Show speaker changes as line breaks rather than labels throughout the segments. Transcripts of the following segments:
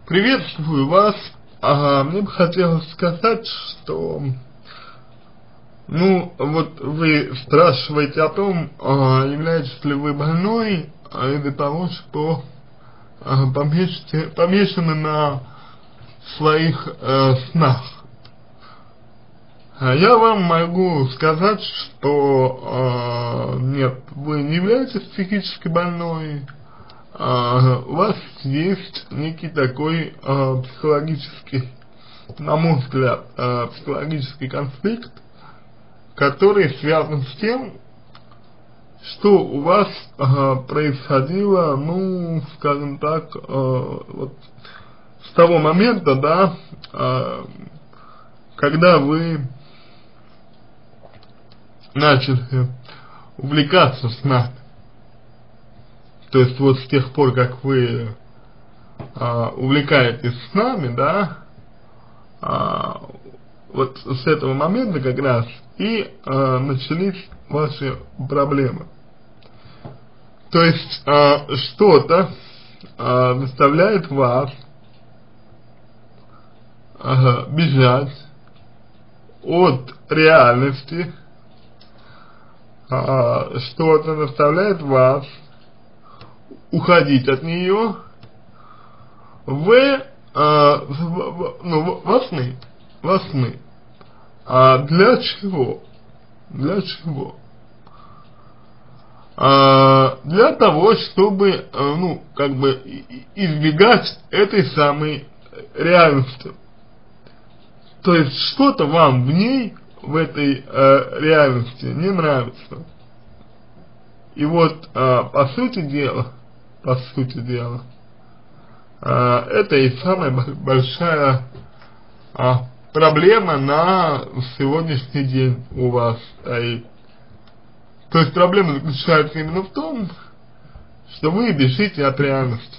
Приветствую вас. Мне бы хотелось сказать, что, вот вы спрашиваете о том, являетесь ли вы больной из-за того, что помешаны на своих снах. Я вам могу сказать, что нет, вы не являетесь психически больной. У вас есть некий такой психологический, на мой взгляд, психологический конфликт, который связан с тем, что у вас происходило, скажем так, вот с того момента, да, когда вы начали увлекаться снами. То есть вот с тех пор, как вы увлекаетесь снами, да, вот с этого момента как раз и начались ваши проблемы. То есть что-то заставляет вас бежать от реальности, что-то заставляет вас уходить от нее во сны. Для чего? Для чего? Для того, чтобы, избегать этой самой реальности. То есть что-то вам в ней, в этой реальности не нравится. И вот, по сути дела, это и самая большая проблема на сегодняшний день у вас стоит. То есть проблема заключается именно в том, что вы бежите от реальности.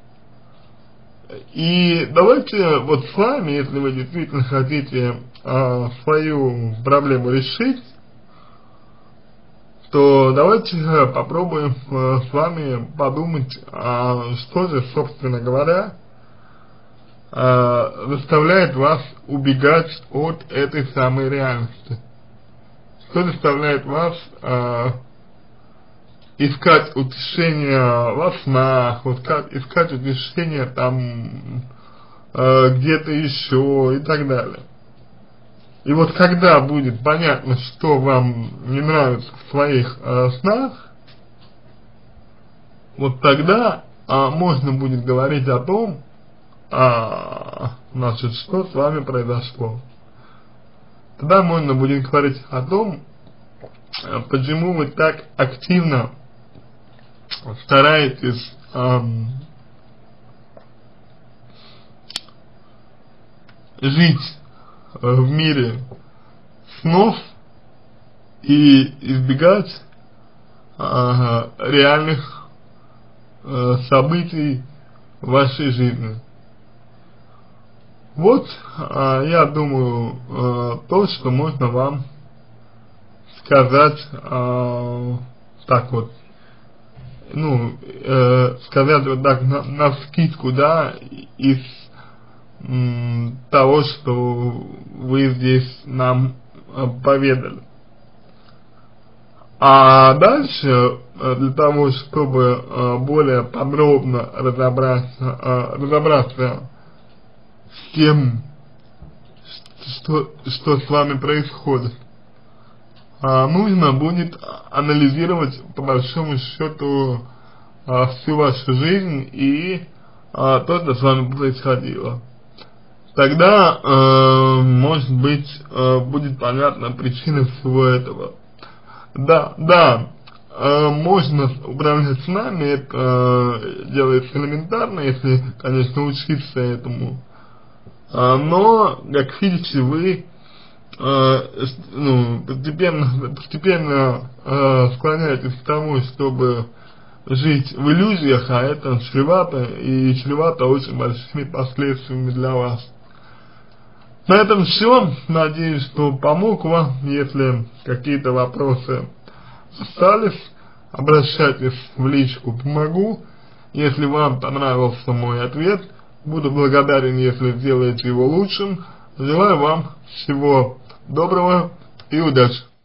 И давайте вот с вами, если вы действительно хотите свою проблему решить, то давайте попробуем с вами подумать, что же, собственно говоря, заставляет вас убегать от этой самой реальности. Что заставляет вас искать утешение во снах, искать утешение там где-то еще и так далее. И вот когда будет понятно, что вам не нравится в своих снах, вот тогда можно будет говорить о том, что с вами произошло. Тогда можно будет говорить о том, почему вы так активно стараетесь жить в мире снов и избегать реальных событий в вашей жизни. Вот, я думаю, то, что можно вам сказать, так вот, сказать вот так навскидку, да, из того, что вы здесь нам поведали. А дальше, для того, чтобы более подробно разобраться с тем, что с вами происходит, нужно будет анализировать, по большому счету, всю вашу жизнь и то, что с вами происходило. Тогда, может быть, будет понятна причина всего этого. Да, можно управлять снами, это делается элементарно, если, конечно, учиться этому. Но, как видите, вы постепенно склоняетесь к тому, чтобы жить в иллюзиях, а это чревато очень большими последствиями для вас. На этом все. Надеюсь, что помог вам. Если какие-то вопросы остались, обращайтесь в личку, помогу. Если вам понравился мой ответ, Буду благодарен, если сделаете его лучшим. Желаю вам всего доброго и удачи.